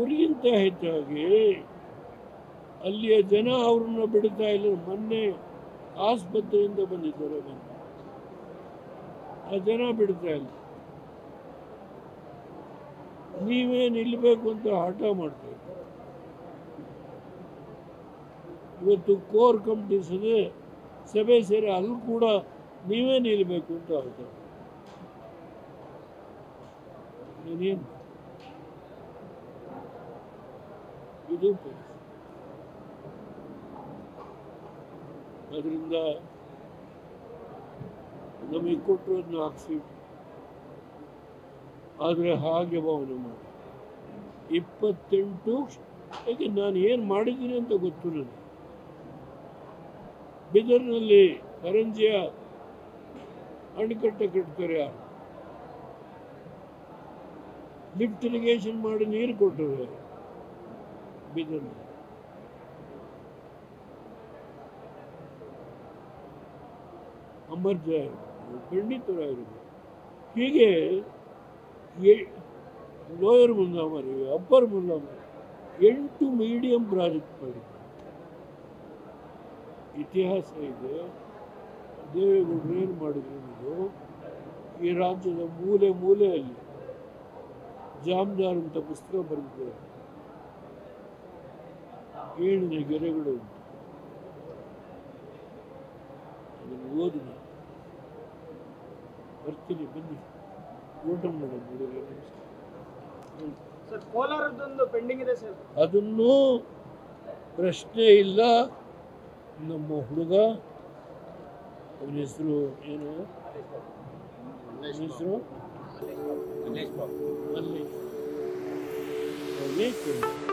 ಅವರಿಗಿಂತ ಹೆಚ್ಚಾಗಿ ಅಲ್ಲಿಯ ಜನ ಅವ್ರನ್ನ ಬಿಡ್ತಾ ಇಲ್ಲ. ಮೊನ್ನೆ ಆಸ್ಪತ್ರೆಯಿಂದ ಬಂದಿದ್ದಾರೆ, ಆ ಜನ ಬಿಡ್ತಾ ಇಲ್ಲ. ನೀವೇ ನಿಲ್ಲಬೇಕು ಅಂತ ಹಠ ಮಾಡ್ತಾ ಇದ್ದಾರೆ. ಇವತ್ತು ಕೋರ್ ಕಮಿಟಿ ಸಭೆ ಸೇರಿ ಅಲ್ಲಿ ಕೂಡ ನೀವೇ ನಿಲ್ಲಬೇಕು ಅಂತ ಹೇಳ್ತಾರೆ. ನೀನೇನು ಇದು ಅದರಿಂದ ನಮಗೆ ಕೊಟ್ಟರೋದನ್ನ ಹಾಕ್ಸಿ, ಆದರೆ ಹಾಗೆ ಭಾವನೆ ಮಾಡಿ 28 ಯಾಕೆ ನಾನು ಏನು ಮಾಡಿದ್ದೀನಿ ಅಂತ ಗೊತ್ತು ನನಗೆ. ಬೀದರ್ನಲ್ಲಿ ಕರಂಜಿಯ ಅಣೆಕಟ್ಟೆ ಕಟ್ತಾರೆ, ಲಿಫ್ಟ್ ಇರಿಗೇಷನ್ ಮಾಡಿ ನೀರು ಕೊಟ್ಟರು ಬೀದರ್ನಲ್ಲಿ. ಅಮರ್ಜಯ ಖಂಡಿತರಾಗಿರ್ಬೋದು. ಹೀಗೆ lower Mullamari, upper Mullamari 8 medium project ಮಾಡಿದ್ದಾರೆ. ಇತಿಹಾಸ ಇದೆ. ದೇವೇಗೌಡರು ಏನು ಮಾಡಿದ್ರು ಅನ್ನೋದು ಈ ರಾಜ್ಯದ ಮೂಲೆ ಮೂಲೆಯಲ್ಲಿ ಜಾಮದಾರ್ ಅಂತ ಪುಸ್ತಕ ಬರೆದಿದ್ದಾರೆ. 7 ಗೆರೆಗಳು ಉಂಟು, ಅದನ್ನು ಓದಿ. ಬರ್ತೀನಿ, ಬನ್ನಿ, ಊಟ ಮಾಡೋದು. ಅದನ್ನು ಪ್ರಶ್ನೆ ಇಲ್ಲ. ನಮ್ಮ ಹುಡುಗ, ಅವನ ಹೆಸರು ಏನು, ಹೆಸರು ಮಲ್ಲೇಶ್.